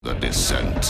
The descent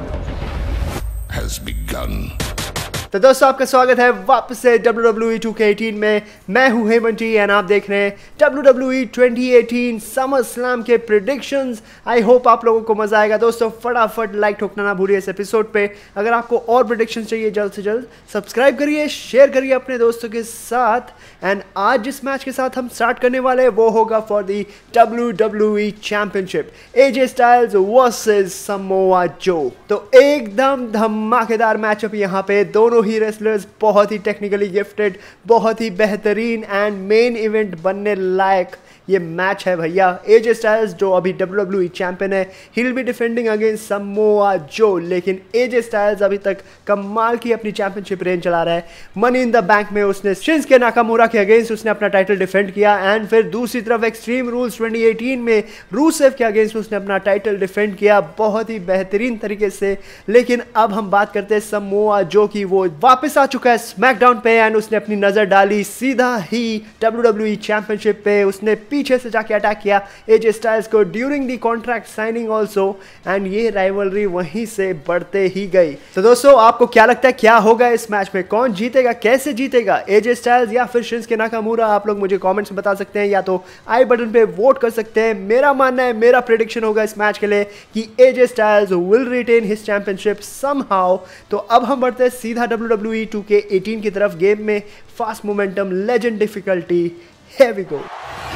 has begun. तो दोस्तों आपका स्वागत है वापस से WWE 2K18 में। मैं हूं हेमंत जी और आप देख रहे हैं WWE 2018 SummerSlam के प्रेडिक्शंस। आई होप आप लोगों को मजा आएगा। दोस्तों फटाफट लाइक ठोकना ना भूलिए इस एपिसोड पे। अगर आपको और प्रेडिक्शंस चाहिए जल्द से जल्द सब्सक्राइब करिए, शेयर करिए अपने दोस्तों के साथ। एंड आज जिस मैच के साथ हम स्टार्ट करने वाले हैं वो होगा for the WWE Championship, AJ Styles versus Samoa Joe। तो एकदम धमाकेदार मैचअप यहाँ पे। दोनों ही रेसलर्स बहुत ही टेक्निकली गिफ्टेड, बहुत ही बेहतरीन एंड मेन इवेंट बनने लायक ये मैच है भैया। AJ Styles जो अभी WWE चैंपियन है, he will be defending against Samoa Joe। लेकिन AJ Styles अभी तक कमाल की अपनी चैंपियनशिप रेंज चला रहा है। मनी इन द बैंक में उसने शिंसुके नाकामुरा के अगेंस्ट उसने अपना टाइटल डिफेंड किया एंड फिर दूसरी तरफ एक्सट्रीम रूल्स 2018 में रूसेव के अगेंस्ट उसने अपना टाइटल डिफेंड किया बहुत ही बेहतरीन तरीके से। लेकिन अब हम बात करते हैं Samoa Joe की। वो वापस आ चुका है स्मैकडाउन पे एंड उसने अपनी नजर डाली सीधा ही WWE चैंपियनशिप पे। उसने पीछे से जाके अटैक किया AJ Styles को during the contract signing also and ये राइवलरी वहीं से बढ़ते ही गई। तो दोस्तों आपको क्या लगता है क्या होगा इस मैच में, कौन जीतेगा, कैसे जीतेगा, AJ Styles या फिर शिंसुके नाकामुरा? आप लोग मुझे कमेंट्स में बता सकते हैं या तो आई बटन पे वोट कर सकते हैं। मेरा मानना है, मेरा प्रेडिक्शन होगा इस मैच के लिए कि AJ Styles will retain his championship somehow. तो अब हम बढ़ते हैं सीधा WWE 2K18 की तरफ। गेम में fast momentum, legend difficulty, here we go.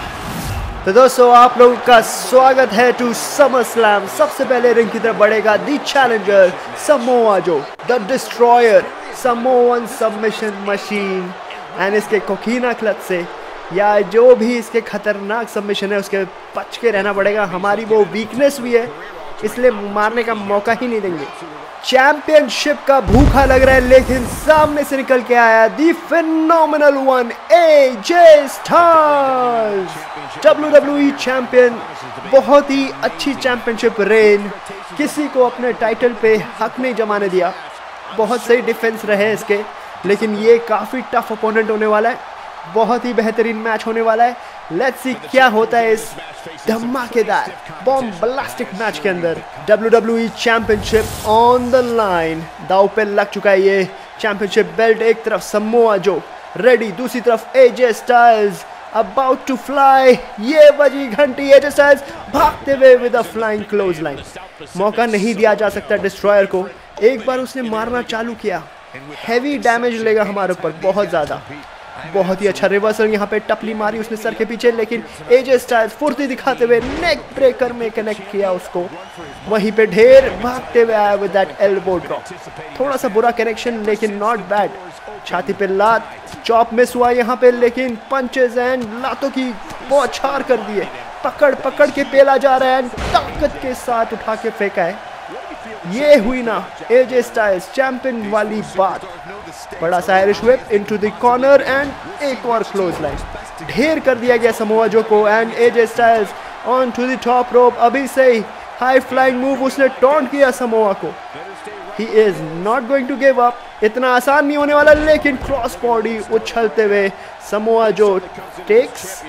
तो दोस्तों आप लोगों का स्वागत है टू SummerSlam। सबसे पहले रिंग की तरफ बढ़ेगा the challenger Samoa Joe, the destroyer, Samoan submission machine. And इसके कोकीना क्लच से या जो भी इसके खतरनाक सबमिशन है उसके बच के रहना पड़ेगा। हमारी वो वीकनेस भी है, इसलिए मारने का मौका ही नहीं देंगे। चैंपियनशिप का भूखा लग रहा है लेकिन सामने से निकल के आया the phenomenal one AJ Styles, WWE champion. बहुत ही अच्छी चैंपियनशिप रेन, किसी को अपने टाइटल पे हक नहीं जमाने दिया। बहुत सही डिफेंस रहे इसके, लेकिन ये काफी टफ ओपोनेंट होने वाला है। बहुत ही बेहतरीन मैच होने वाला है। लेट्स सी क्या होता है इस धमाकेदार बॉम्ब ब्लास्टिक मैच के अंदर। WWE championship on the line, दाव पे लग चुका है ये चैंपियनशिप बेल्ट। एक तरफ Samoa Joe रेडी, दूसरी तरफ AJ Styles about to fly. ये बजी घंटी, AJ Styles भागते हुए with a flying clothesline. मौका नहीं दिया जा सकता डिस्ट्रॉयर को। एक बार उसने मारना चालू किया, हैवी डैमेज लेगा हमारे ऊपर बहुत ज्यादा। बहुत ही अच्छा रिवर्सल यहाँ पे टपली मारी उसने सर के पीछे, लेकिन AJ Styles फुर्ती दिखाते हुए नेक ब्रेकर में कनेक्ट किया उसको। वहीं पे ढेर भागते हुए आया विद दैट एल्बो ड्रॉप। थोड़ा सा बुरा कनेक्शन लेकिन नॉट बैड। छाती पे लात, चॉप मिस हुआ यहाँ पे, लेकिन पंचेस एंड लातों की बौछार कर दिए। पकड़ पकड़ के पेला जा रहा है, ताकत के साथ उठा के फेंका है। ये हुई ना AJ Styles चैंपियन वाली बात। बड़ा सा Irish whip into the corner and एक और क्लोज लाइन। ढेर कर दिया गया Samoa Joe को and AJ Styles on to the top rope. अभी से ही हाई फ्लाइंग मूव उसने टॉन्ट किया Samoa को। He is not going to give up. इतना आसान नहीं होने वाला, लेकिन क्रॉस बॉडी उछलते हुए Samoa Joe टेक्स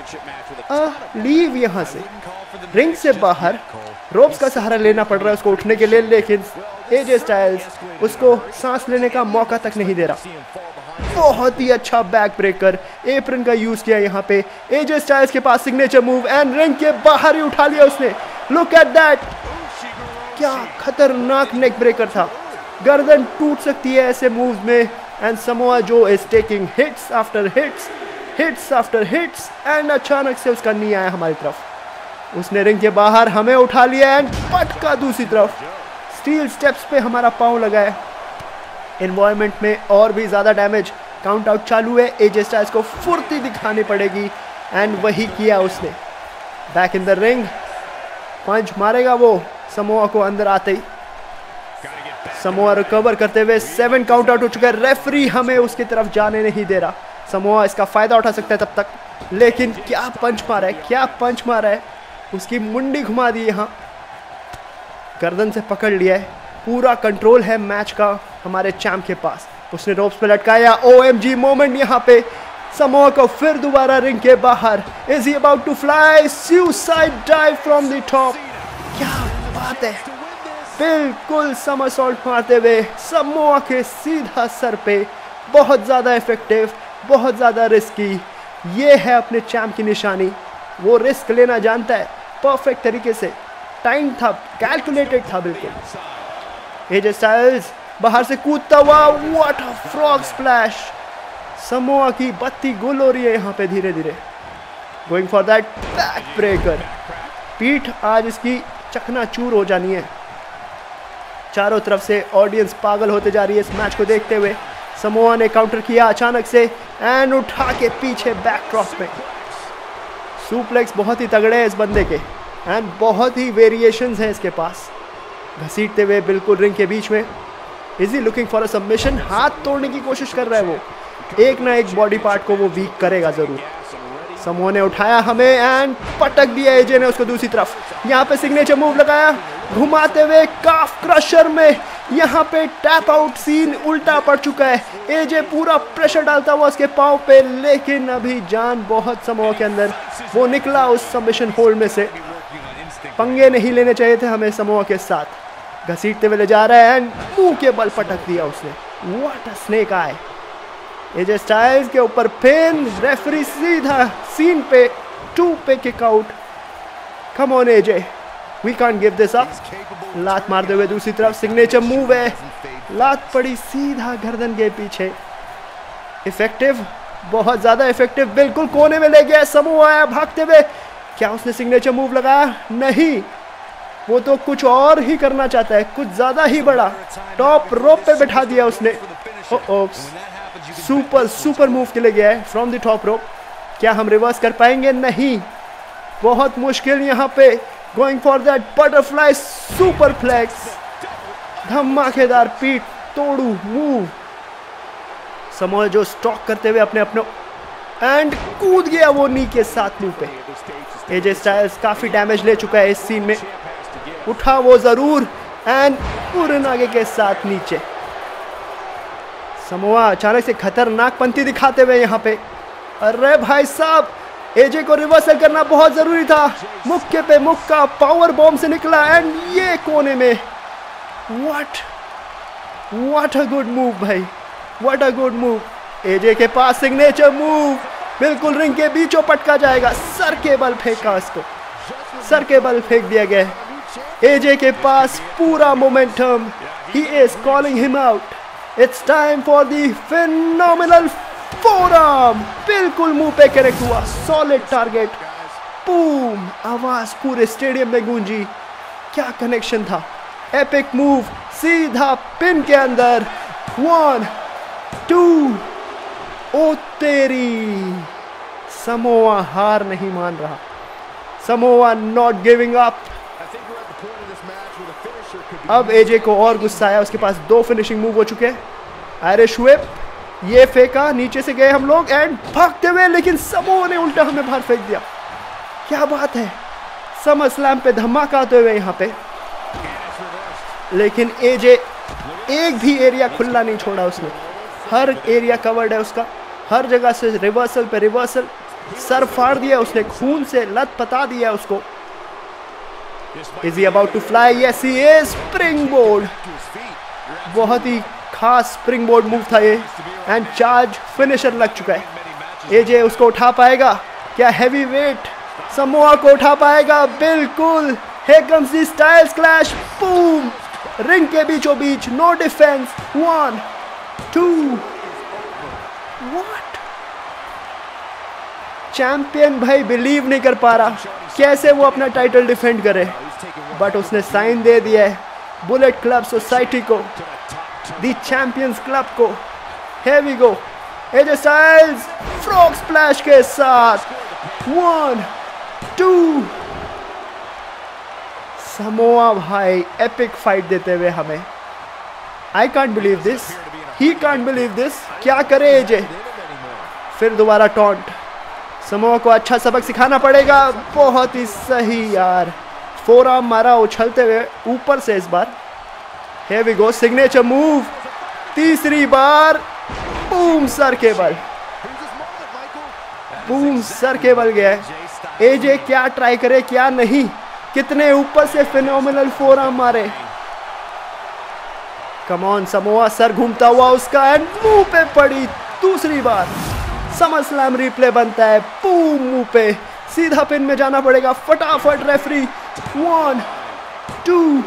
लीव यहाँ से रिंग से बाहर। रोप्स का सहारा लेना पड़ रहा है उसको उठने के लिए, लेकिन AJ Styles उसको सांस लेने का मौका तक नहीं दे रहा। बहुत ही अच्छा बैक ब्रेकर एप्रन का यूज किया यहाँ पे। AJ Styles के पास सिग्नेचर मूव एंड रिंग के बाहर ही उठा लिया उसने। लुक एट दैट, क्या खतरनाक नेक ब्रेकर था। गर्दन टूट सकती है ऐसे मूव्स में। And Samoa Joe is taking hits after hits, hits after hits and अचानक से उसका नी आया हमारी तरफ। उसने रिंग के बाहर हमें उठा लिया एंड पटका दूसरी तरफ। स्टील स्टेप्स पे हमारा पांव लगा है। एनवायरमेंट में और भी ज्यादा डैमेज। काउंट आउट चालू है। AJ Styles को फुर्ती दिखानी पड़ेगी एंड वही किया उसने। Back in the ring, punch मारेगा वो Samoa को अंदर आते ही। Samoa रिकवर करते हुए 7 काउंट आउट हो चुका है। रेफरी हमें उसकी तरफ जाने नहीं दे रहा। Samoa इसका फायदा उठा सकता है तब तक, लेकिन क्या पंच मारा है, क्या पंच मारा है। उसकी मुंडी घुमा दी, यहाँ गर्दन से पकड़ लिया है। पूरा कंट्रोल है मैच का हमारे चैंप के पास। उसने रोप्स पे लटकाया। OMG मोमेंट यहाँ पे। Samoa को फिर दोबारा रिंग के बाहर। Is he about to fly? Suicide dive from the top. क्या बात है, बिल्कुल समरसॉल्ट मारते हुए समोआ के सीधा सर पे। बहुत ज़्यादा इफेक्टिव, बहुत ज़्यादा रिस्की। ये है अपने चैम्प की निशानी। वो रिस्क लेना जानता है परफेक्ट तरीके से। टाइम था, कैलकुलेटेड था बिल्कुल। एजे स्टाइल्स बाहर से कूदता हुआ, what a frog splash. Samoa की बत्ती गुल हो रही है यहाँ पे धीरे धीरे। Going for that back breaker. पीठ आज इसकी चकनाचूर हो जानी है। चारों तरफ से ऑडियंस पागल होते जा रही है इस मैच को देखते हुए। समोआ ने काउंटर किया अचानक से एंड उठा के पीछे बैक ड्रॉप में। सुप्लेक्स बहुत ही तगड़े हैं इस बंदे के एंड बहुत ही वेरिएशंस हैं इसके पास। घसीटते हुए बिल्कुल रिंग के बीच में। Is he looking for a submission? हाथ तोड़ने की कोशिश कर रहा है वो। एक ना एक बॉडी पार्ट को वो वीक करेगा जरूर। समोआ ने उठाया हमें एंड पटक दिया एजे ने उसको दूसरी तरफ। यहाँ पे सिग्नेचर मूव लगाया घुमाते हुए काफ क्रशर में। यहाँ पे टैप आउट सीन उल्टा पड़ चुका है। एजे पूरा प्रेशर डालता हुआ उसके पाँव पे, लेकिन अभी जान बहुत समोआ के अंदर। वो निकला उस सबमिशन होल्ड में से। पंगे नहीं लेने चाहिए थे हमें समोआ के साथ। घसीटते हुए ले जा रहा है एंड मुंह के बल पटक दिया उसने। What a snake eye. AJ Styles के ऊपर पिन। रेफरी सीधा सीन पे 2 पे kick out. Come on AJ, we can't give this up. लात मारते हुए दूसरी तरफ सिग्नेचर मूव है। लात पड़ी सीधा गर्दन के पीछे। इफेक्टिव, बहुत ज्यादा इफेक्टिव। बिल्कुल कोने में ले गया समोआ आया भागते हुए। क्या उसने सिग्नेचर मूव लगाया? नहीं, वो तो कुछ और ही करना चाहता है, कुछ ज्यादा ही बड़ा। टॉप रोप पे बैठा दिया उसने। सुपर मूव के लिए गया है फ्रॉम द टॉप रोप। क्या हम रिवर्स कर पाएंगे? नहीं, बहुत मुश्किल यहाँ पे। Going for that butterfly superplex. धमाकेदार पीठ तोड़ू मूव। समोआ जो स्टॉक करते हुए अपने एंड कूद गया वो नी के साथ मुंह पे। एजे स्टाइल्स काफी डैमेज ले चुका है इस सीन में। उठा वो जरूर एंड पूरे नागे के साथ नीचे। समोआ अचानक से खतरनाक पंती दिखाते हुए यहाँ पे। अरे भाई साहब, एजे को रिवर्सल करना बहुत जरूरी था। मुक्के पे मुक्का पावर बॉम्ब से निकला एंड ये कोने में। व्हाट अ गुड मूव भाई, what a good move. AJ के पास सिग्नेचर मूव, बिल्कुल रिंग के बीचों पटका जाएगा। सर के बल फेंका उसको, सर के बल फेंक दिया गया। एजे के पास पूरा momentum. He is calling him out. It's time for the phenomenal forearm. बिल्कुल मुंह पे कनेक्ट हुआ, सॉलिड टारगेट। बूम, आवाज पूरे स्टेडियम में गूंजी। क्या कनेक्शन था। एपिक मूव सीधा पिन के अंदर। 1 2। ओ तेरी। समोआ हार नहीं मान रहा। Samoa not giving up. अब एजे को और गुस्सा आया। उसके पास 2 फिनिशिंग मूव हो चुके हैं। आयरिश व्हिप, ये फेंका, नीचे से गए हम लोग एंड भागते हुए, लेकिन समोआ ने उल्टा हमें बाहर फेंक दिया। क्या बात है। समर स्लैम पे धमाका आते हुए यहाँ पे, लेकिन एजे एक भी एरिया खुला नहीं छोड़ा उसने। हर एरिया कवर्ड है उसका, हर जगह से रिवर्सल पे रिवर्सल। सर फाड़ दिया उसने, खून से लत पता दिया उसको। Is he about to fly? Yes he is. Springboard, बहुत ही खास स्प्रिंगबोर्ड मूव था ये एंड चार्ज फिनिशर लग चुका है। एजे उसको उठा पाएगा क्या? हैवी वेट समोआ को उठा पाएगा? बिल्कुल। Here comes the styles clash. Boom, ring के बीचों बीच, नो डिफेंस। 1 2। व्हाट। चैंपियन भाई बिलीव नहीं कर पा रहा कैसे वो अपना टाइटल डिफेंड करे, बट उसने साइन दे दिया है बुलेट क्लब सोसाइटी को, दी चैंपियंस क्लब को। Here we go. AJ Styles frog splash के साथ 1 2। समोआ भाई एपिक फाइट देते हुए हमें। I can't believe this, he can't believe this. क्या करे एजे? फिर दोबारा टॉन्ट। समोआ को अच्छा सबक सिखाना पड़ेगा। बहुत ही सही यार, फोरआर्म मारा उछलते हुए ऊपर से इस बार। Here we go, signature move तीसरी बार। बूम, सर के बल। बूम, सर के बल गया। एजे क्या ट्राई करे क्या नहीं। कितने ऊपर से फिनोमिनल फोरआर्म मारे। कम ऑन समोआ, सर घूमता हुआ उसका एंड मुंह पे पड़ी दूसरी बार। समर स्लैम रिप्ले बनता है, बूम मुंह पे, सीधा पिन में जाना पड़ेगा फटाफट। Referee 1 2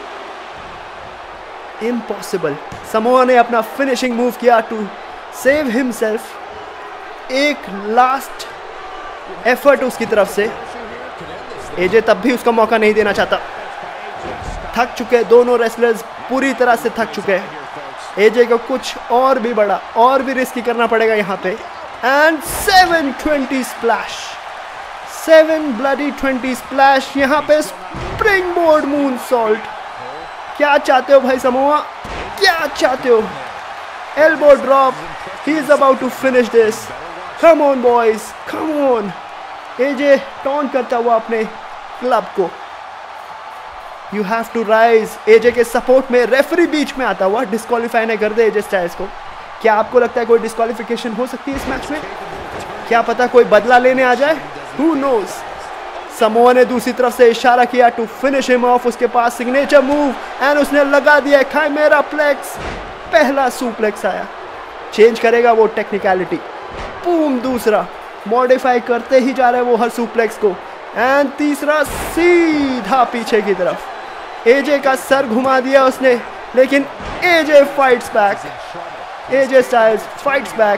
impossible. समोआ ने अपना फिनिशिंग मूव किया टू सेव हिमसेल्फ। एक लास्ट एफर्ट उसकी तरफ से। एजे तब भी उसका मौका नहीं देना चाहता। थक चुके दोनों रेसलर्स, पूरी तरह से थक चुके हैं। एजे को कुछ और भी बड़ा, और भी रिस्की करना पड़ेगा यहाँ पे। And 720 splash, 7 bloody 20 splash. यहाँ पे स्प्रिंग बोर्ड मून सॉल्ट। क्या चाहते हो भाई समोआ, क्या चाहते हो? Elbow drop, he is about to finish this. Come on boys, come on. AJ taunt करता हुआ अपने क्लब को। You have to rise. AJ के सपोर्ट में रेफरी बीच में आता हुआ डिस्क्वालीफाई नहीं कर दे एजे स्टाइल्स को। क्या आपको लगता है कोई डिस्क्वालिफिकेशन हो सकती है इस मैच में? क्या पता कोई बदला लेने आ जाए, हु नोज। समोआ ने दूसरी तरफ से इशारा किया टू फिनिश हिम ऑफ। उसके पास सिग्नेचर मूव एंड उसने लगा दिया खाइमेरा प्लेक्स। पहला सुप्लेक्स आया, चेंज करेगा वो टेक्निकलिटी। बूम, दूसरा मॉडिफाई करते ही जा रहा है वो हर सुप्लेक्स को। एंड तीसरा सीधा पीछे की तरफ। एजे का सर घुमा दिया उसने, लेकिन AJ fights back. AJ Styles fights back.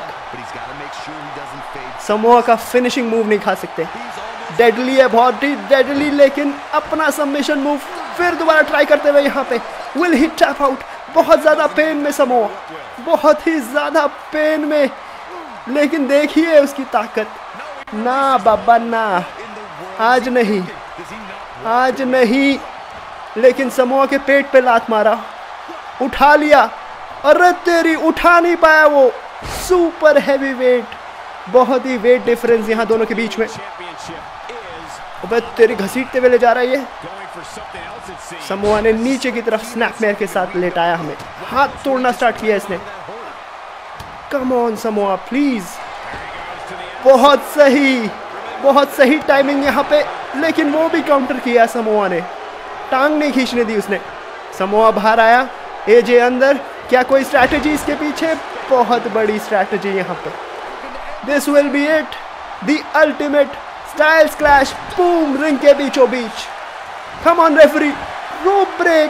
Samoa का फिनिशिंग मूव नहीं खा सकते। डेडली है, बहुत ही डेडली, लेकिन अपना सबमिशन मूव फिर दोबारा ट्राई करते हुए यहाँ पे विल ही टैप आउट। बहुत ज़्यादा पेन में समोआ, बहुत ही ज़्यादा पेन में, लेकिन देखिए उसकी ताकत। ना बाबा ना, आज नहीं, आज नहीं। लेकिन समोआ के पेट पे लात मारा, उठा लिया। अरे तेरी, उठा नहीं पाया वो। सुपर हैवी वेट, बहुत ही वेट डिफरेंस यहाँ दोनों के बीच में। अबे तेरी, घसीटते हुए ले जा रहा है ये। समोआ ने नीचे की तरफ स्नैपमेयर के साथ लेटाया हमें, हाथ तोड़ना स्टार्ट किया इसने। Come on Samoa please. बहुत सही, बहुत सही टाइमिंग यहाँ पे, लेकिन वो भी काउंटर किया समोआ ने। टांग नहीं खींचने दी उसने। समोआ बाहर आया, एजे अंदर। क्या कोई स्ट्रैटेजी इसके पीछे? बहुत बड़ी स्ट्रैटेजी यहाँ पे। This will be it, the ultimate Styles clash. Boom, ring के बीचों बीच। Come on referee, rope break.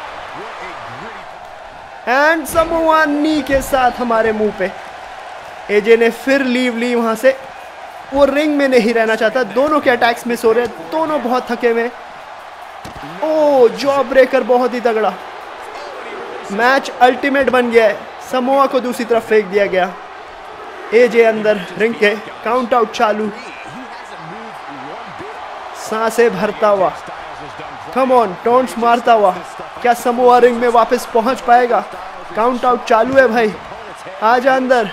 And Samoa knee के साथ हमारे मुंह पे। एजे ने फिर लीव ली वहां से। वो रिंग में नहीं रहना चाहता। दोनों के अटैक्स मिस हो रहे, दोनों बहुत थके हुए। ओ, जॉ ब्रेकर बहुत ही तगड़ा। मैच अल्टीमेट बन गया है। समोआ को दूसरी तरफ फेंक दिया गया। एजे अंदर रिंग के, काउंट आउट चालू। सांसें भरता हुआ, कम ऑन, टॉन्ट्स मारता हुआ। क्या समोआ रिंग में वापस पहुंच पाएगा? काउंट आउट चालू है भाई, आजा अंदर।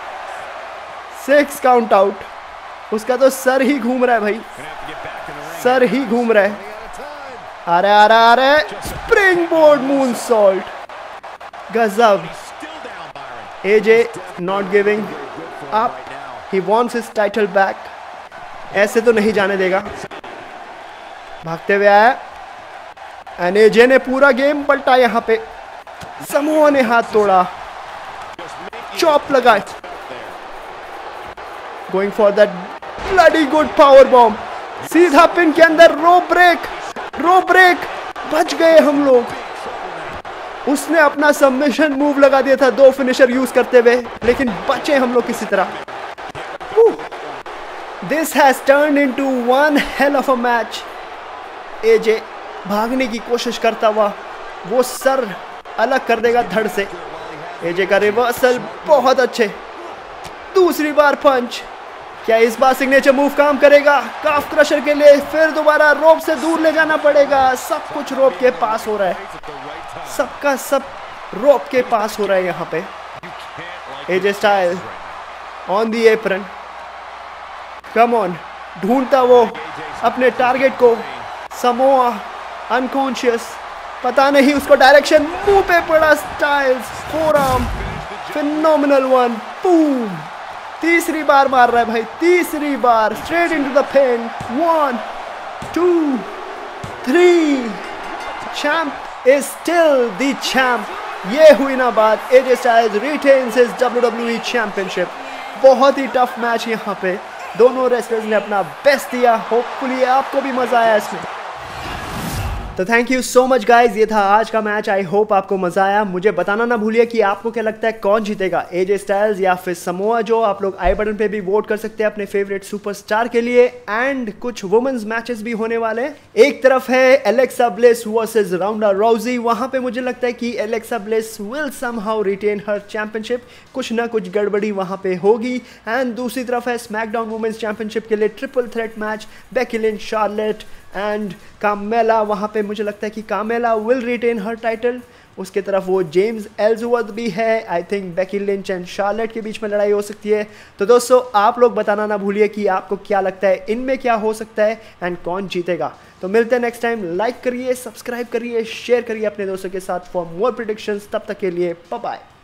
6 काउंट आउट। उसका तो सर ही घूम रहा है भाई, सर ही घूम रहा है। आ रहा है, आ रहा है, आ रहा है। स्प्रिंग बोर्ड मून सॉल्ट, गजब। AJ not giving up, he wants his title back. ऐसे तो नहीं जाने देगा। भागते हुए आया एंड एजे ने पूरा गेम पलटा यहाँ पे। समोआ ने हाथ तोड़ा, चॉप लगाए। Going for that bloody good power bomb. सीधा पिन के अंदर, रो ब्रेक, रो ब्रेक। बच गए हम लोग। उसने अपना सबमिशन मूव लगा दिया था 2 फिनिशर यूज करते हुए, लेकिन बचे हम लोग किसी तरह। This has turned into one hell of a match. AJ भागने की कोशिश करता हुआ वो सर अलग कर देगा धड़ से। एजे का रिवर्सल बहुत अच्छे। दूसरी बार पंच। क्या इस बार सिग्नेचर मूव काम करेगा? काफ क्रशर के लिए फिर दोबारा रोप से दूर ले जाना पड़ेगा। सब कुछ रोप के पास हो रहा है, सबका सब रोप के पास हो रहा है यहाँ पे। AJ style on the apron, come on, ढूंढता वो अपने टारगेट को। समोआ अनकॉन्शियस, पता नहीं उसको डायरेक्शन, मुंह पे पड़ा। Styles forearm, phenomenal one, boom. तीसरी बार मार रहा है भाई, तीसरी बार straight into the pin. 1 2 3। Champ is still the champ. ये हुई ना बात, AJ Styles retains his WWE championship. बहुत ही टफ मैच यहाँ पे, दोनों रेसलर्स ने अपना बेस्ट दिया। होपफुली आपको भी मजा आया इसमें। तो thank you so much guys, ये था आज का मैच। आई होप आपको मजा आया। मुझे बताना ना भूलिए कि आपको क्या लगता है कौन जीतेगा, एजे स्टाइल्स या फिर समोआ जो। आप लोग आई बटन पे भी वोट कर सकते हैं अपने फेवरेट सुपरस्टार के लिए। एंड कुछ वुमेन्स मैचेस भी होने वाले हैं। एक तरफ है Alexa Bliss versus Ronda Rousey. वहां पे मुझे लगता है कि Alexa Bliss will somehow retain her championship, कुछ ना कुछ गड़बड़ी वहां पे होगी। एंड दूसरी तरफ है स्मैकडाउन वुमेन्स चैंपियनशिप के लिए triple threat match, Becky Lynch, Charlotte and Carmella. वहाँ पे मुझे लगता है कि Carmella will retain her title. उसके तरफ वो जेम्स एल्सवर्थ भी है। I think Becky Lynch and Charlotte के बीच में लड़ाई हो सकती है। तो दोस्तों आप लोग बताना ना भूलिए कि आपको क्या लगता है इनमें क्या हो सकता है एंड कौन जीतेगा। तो मिलते हैं नेक्स्ट टाइम। लाइक करिए, सब्सक्राइब करिए, शेयर करिए अपने दोस्तों के साथ फॉर मोर प्रेडिक्शंस। तब तक के लिए बाय बाय।